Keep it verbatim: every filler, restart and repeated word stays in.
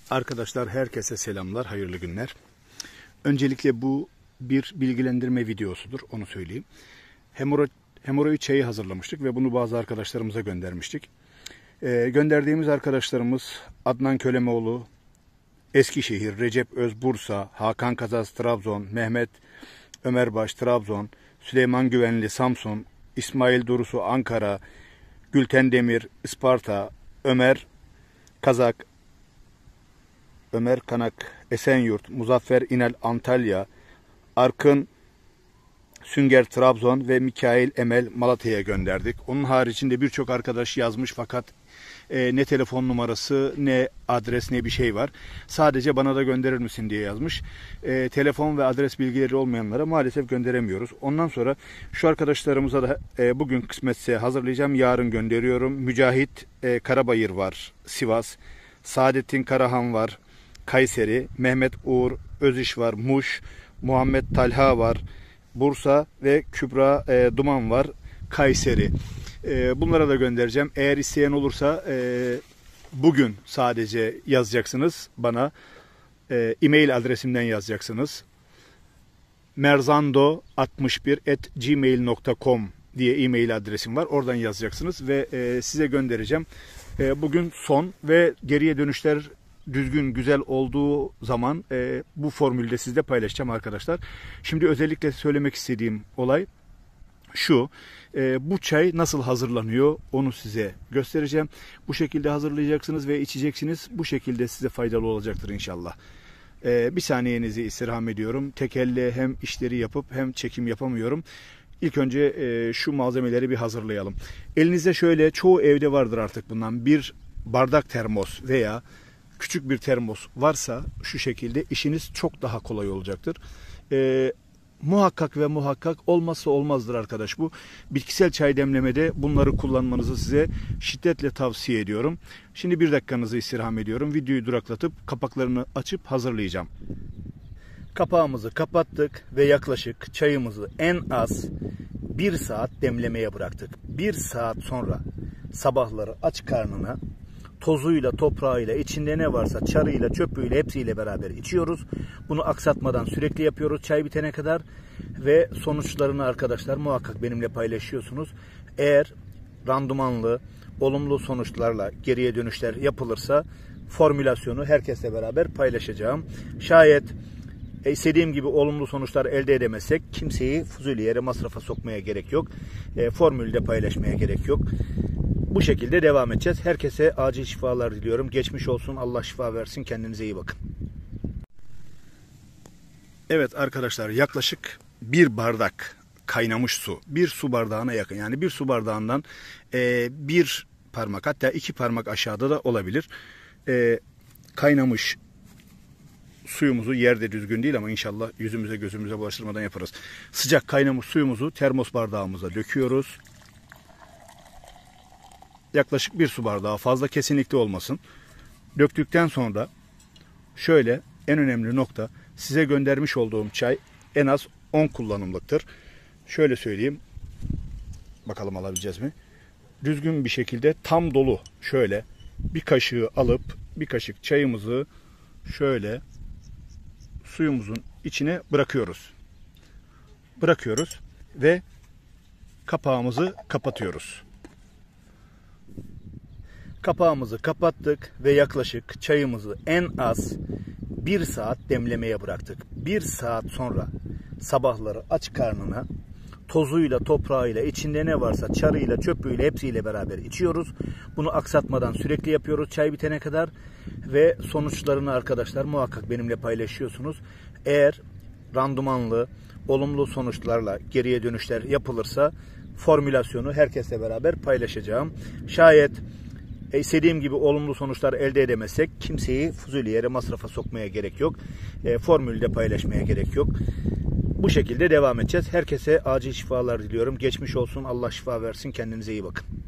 Arkadaşlar herkese selamlar, hayırlı günler. Öncelikle bu bir bilgilendirme videosudur, onu söyleyeyim. Hemoro, hemoroid çayı hazırlamıştık ve bunu bazı arkadaşlarımıza göndermiştik. Ee, gönderdiğimiz arkadaşlarımız Adnan Kölemoğlu, Eskişehir, Recep Öz Bursa, Hakan Kazaz Trabzon, Mehmet Ömerbaş Trabzon, Süleyman Güvenli Samsun, İsmail Durusu Ankara, Gülten Demir Isparta, Ömer Kazak Ömer Kanak Esenyurt, Muzaffer İnal Antalya, Arkın Sünger Trabzon ve Mikail Emel Malatya'ya gönderdik. Onun haricinde birçok arkadaş yazmış fakat e, ne telefon numarası, ne adres, ne bir şey var. Sadece bana da gönderir misin diye yazmış. E, telefon ve adres bilgileri olmayanlara maalesef gönderemiyoruz. Ondan sonra şu arkadaşlarımıza da e, bugün kısmetse hazırlayacağım. Yarın gönderiyorum. Mücahit e, Karabayır var, Sivas. Saadettin Karahan var, Kayseri. Mehmet Uğur Öziş var, Muş. Muhammed Talha var, Bursa ve Kübra e, Duman var, Kayseri. E, bunlara da göndereceğim. Eğer isteyen olursa e, bugün sadece yazacaksınız bana. E, e-mail adresimden yazacaksınız. merzando altmış bir at gmail nokta com diye e-mail adresim var. Oradan yazacaksınız ve e, size göndereceğim. E, bugün son ve geriye dönüşler düzgün, güzel olduğu zaman e, bu formülde sizle paylaşacağım arkadaşlar. Şimdi özellikle söylemek istediğim olay şu. E, bu çay nasıl hazırlanıyor onu size göstereceğim. Bu şekilde hazırlayacaksınız ve içeceksiniz. Bu şekilde size faydalı olacaktır inşallah. E, bir saniyenizi istirham ediyorum. Tek elle hem işleri yapıp hem çekim yapamıyorum. İlk önce e, şu malzemeleri bir hazırlayalım. Elinizde şöyle, çoğu evde vardır artık bundan, bir bardak termos veya küçük bir termos varsa şu şekilde işiniz çok daha kolay olacaktır. Ee, muhakkak ve muhakkak olmazsa olmazdır arkadaş bu. Bitkisel çay demlemede bunları kullanmanızı size şiddetle tavsiye ediyorum. Şimdi bir dakikanızı istirham ediyorum. Videoyu duraklatıp kapaklarını açıp hazırlayacağım. Kapağımızı kapattık ve yaklaşık çayımızı en az bir saat demlemeye bıraktık. Bir saat sonra sabahları aç karnına tozuyla, toprağıyla, içinde ne varsa çarıyla, çöpüyle hepsiyle beraber içiyoruz. Bunu aksatmadan sürekli yapıyoruz çay bitene kadar ve sonuçlarını arkadaşlar muhakkak benimle paylaşıyorsunuz. Eğer randımanlı, olumlu sonuçlarla geriye dönüşler yapılırsa formülasyonu herkesle beraber paylaşacağım. Şayet istediğim gibi olumlu sonuçlar elde edemezsek kimseyi fuzuli yere masrafa sokmaya gerek yok. E, formülü de paylaşmaya gerek yok. Bu şekilde devam edeceğiz. Herkese acil şifalar diliyorum. Geçmiş olsun. Allah şifa versin. Kendinize iyi bakın. Evet arkadaşlar, yaklaşık bir bardak kaynamış su. Bir su bardağına yakın. Yani bir su bardağından e, bir parmak, hatta iki parmak aşağıda da olabilir. E, kaynamış suyumuzu, yerde düzgün değil ama inşallah yüzümüze gözümüze bulaştırmadan yaparız. Sıcak kaynamış suyumuzu termos bardağımıza döküyoruz. Yaklaşık bir su bardağı, fazla kesinlikle olmasın. Döktükten sonra şöyle, en önemli nokta, size göndermiş olduğum çay en az on kullanımlıktır. Şöyle söyleyeyim. Bakalım alabileceğiz mi? Düzgün bir şekilde tam dolu şöyle bir kaşığı alıp bir kaşık çayımızı şöyle suyumuzun içine bırakıyoruz. Bırakıyoruz ve kapağımızı kapatıyoruz. Kapağımızı kapattık ve yaklaşık çayımızı en az bir saat demlemeye bıraktık. Bir saat sonra sabahları aç karnına tozuyla, toprağıyla, içinde ne varsa çarıyla, çöpüyle hepsiyle beraber içiyoruz. Bunu aksatmadan sürekli yapıyoruz çay bitene kadar ve sonuçlarını arkadaşlar muhakkak benimle paylaşıyorsunuz. Eğer randımanlı, olumlu sonuçlarla geriye dönüşler yapılırsa formülasyonu herkesle beraber paylaşacağım. Şayet E istediğim gibi olumlu sonuçlar elde edemezsek kimseyi fuzuli yere masrafa sokmaya gerek yok. E, formülü de paylaşmaya gerek yok. Bu şekilde devam edeceğiz. Herkese acil şifalar diliyorum. Geçmiş olsun. Allah şifa versin. Kendinize iyi bakın.